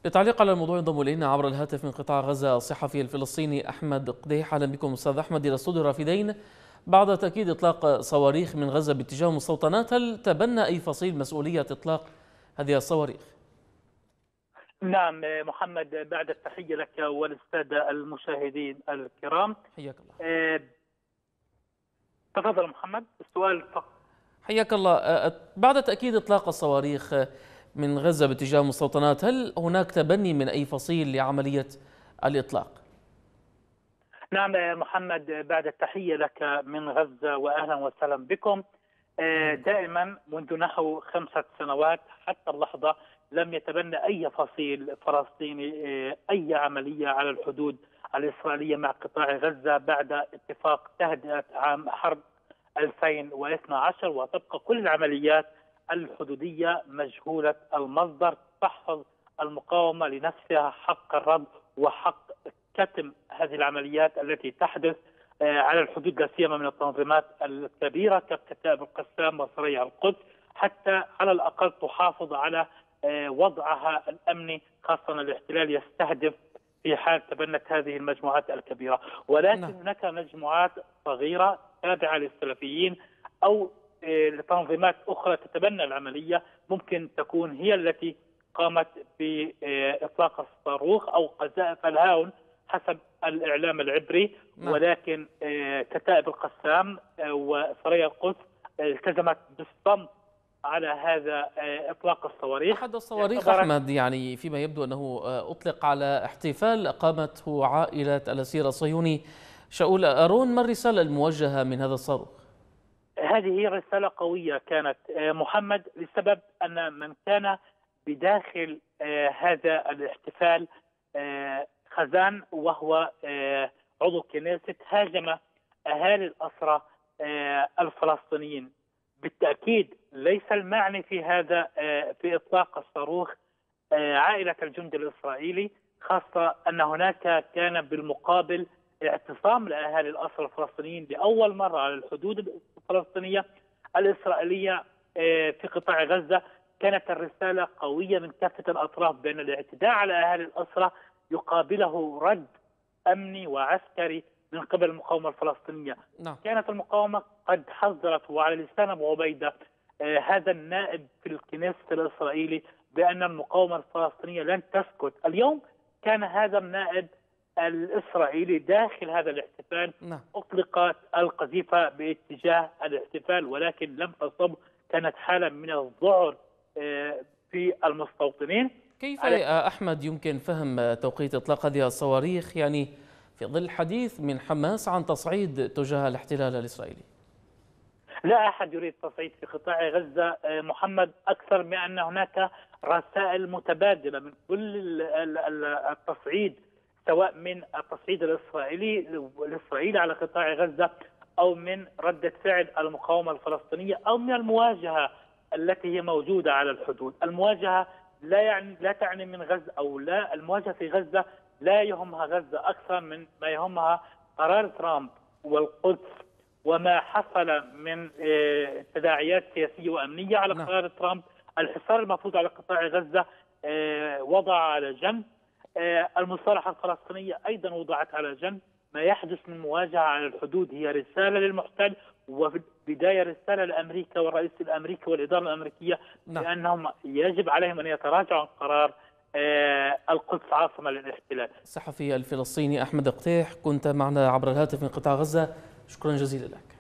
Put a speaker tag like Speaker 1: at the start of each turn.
Speaker 1: للتعليق على الموضوع ينضم إلينا عبر الهاتف من قطاع غزة الصحفي الفلسطيني أحمد قديح. أهلا بكم أستاذ أحمد. إلى استوديو رافدين بعد تأكيد إطلاق صواريخ من غزة باتجاه مستوطنات، هل تبنى أي فصيل مسؤولية إطلاق هذه الصواريخ؟
Speaker 2: نعم محمد، بعد التحية لك وللسادة المشاهدين الكرام.
Speaker 1: حياك الله.
Speaker 2: تفضل محمد، السؤال فقط.
Speaker 1: حياك الله. بعد تأكيد إطلاق الصواريخ من غزة باتجاه مستوطنات، هل هناك تبني من أي فصيل لعملية الإطلاق؟
Speaker 2: نعم محمد، بعد التحية لك من غزة وأهلا وسهلا بكم. دائما منذ نحو 5 سنوات حتى اللحظة لم يتبنى أي فصيل فلسطيني أي عملية على الحدود الإسرائيلية مع قطاع غزة بعد اتفاق تهدئة عام حرب 2012، وتبقى كل العمليات الحدودية مجهولة المصدر، تحفظ المقاومة لنفسها حق الرد وحق كتم هذه العمليات التي تحدث على الحدود، لا سيما من التنظيمات الكبيرة ككتائب القسام وسريع القدس، حتى على الأقل تحافظ على وضعها الأمني، خاصة الاحتلال يستهدف في حال تبنت هذه المجموعات الكبيرة. ولكن هناك مجموعات صغيرة تابعة للسلفيين أو لتنظيمات أخرى تتبنى العملية، ممكن تكون هي التي قامت بإطلاق الصاروخ أو قذائف الهاون حسب الإعلام العبري. ولكن كتائب القسام وسريع القدس التزمت بالصمت على هذا إطلاق الصواريخ.
Speaker 1: أحد الصواريخ أحمد يعني فيما يبدو أنه أطلق على احتفال أقامته عائلة الأسير الصهيوني شاول آرون، ما الرسالة الموجهة من هذا الصاروخ؟
Speaker 2: هذه هي رسالة قوية كانت محمد، لسبب أن من كان بداخل هذا الاحتفال خزان وهو عضو كنيست هاجم أهالي الأسرى الفلسطينيين. بالتأكيد ليس المعني في هذا في إطلاق الصاروخ عائلة الجندي الإسرائيلي، خاصة أن هناك كان بالمقابل اعتصام لأهالي الأسرى الفلسطينيين لأول مرة على الحدود الفلسطينية الإسرائيلية في قطاع غزة. كانت الرسالة قوية من كافة الأطراف بأن الاعتداء على أهالي الأسرى يقابله رد أمني وعسكري من قبل المقاومة الفلسطينية. كانت المقاومة قد حذرت، وعلى لسان أبو عبيدة هذا النائب في الكنيست الإسرائيلي، بأن المقاومة الفلسطينية لن تسكت. اليوم كان هذا النائب الإسرائيلي داخل هذا الاحتفال، أطلقت القذيفة باتجاه الاحتفال ولكن لم تصب. كانت حالة من الذعر في المستوطنين.
Speaker 1: كيف يا أحمد يمكن فهم توقيت إطلاق هذه الصواريخ يعني في ظل حديث من حماس عن تصعيد تجاه الاحتلال الإسرائيلي؟
Speaker 2: لا أحد يريد تصعيد في قطاع غزة محمد، أكثر من أن هناك رسائل متبادلة من كل التصعيد، سواء من التصعيد الإسرائيلي على قطاع غزة أو من ردة فعل المقاومة الفلسطينية أو من المواجهة التي هي موجودة على الحدود. المواجهة لا تعني من غزة أو لا، المواجهة في غزة لا يهمها غزة أكثر من ما يهمها قرار ترامب والقدس وما حصل من تداعيات سياسية وأمنية على قرار ترامب. الحصار المفروض على قطاع غزة وضع على جنب، المصالحة الفلسطينية أيضا وضعت على جنب. ما يحدث من مواجهة على الحدود هي رسالة للمحتل، وبداية رسالة لأمريكا والرئيس الأمريكي والإدارة الأمريكية بأنهم يجب عليهم أن يتراجعوا عن قرار القدس عاصمة للاحتلال.
Speaker 1: الصحفي الفلسطيني أحمد قديح كنت معنا عبر الهاتف من قطاع غزة، شكرا جزيلا لك.